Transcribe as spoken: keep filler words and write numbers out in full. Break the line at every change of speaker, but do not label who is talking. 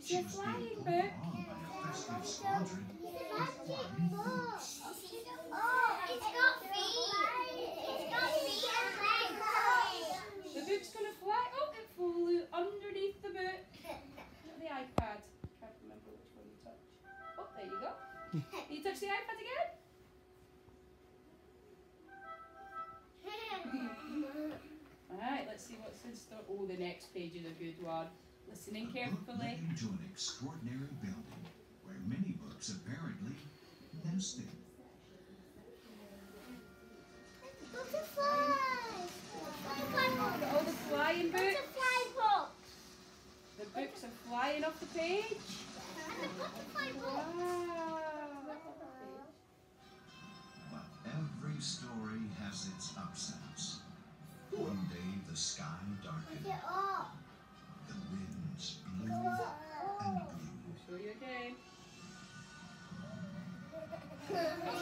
You see a flying book?
On by a festive squadron of flying books.
Oh, it's got feet. It's got feet and legs.
The book's going to fly. Oh, it flew underneath the book. The iPad. Can't remember which one you touch. Oh, there you go. Can you touch the iPad again? Alright, let's see what's in store. Oh, the next page is a good one. Listening
A book
carefully.
led into an extraordinary building where many books apparently nested.
Butterflies. Butterfly
Oh, the flying book.
Butterfly book.
The books are flying off the page.
And the butterfly book.
Wow.
But every story has its upsets. One day the sky darkened,
Get up.
the winds blew and blew.
I'll show you again.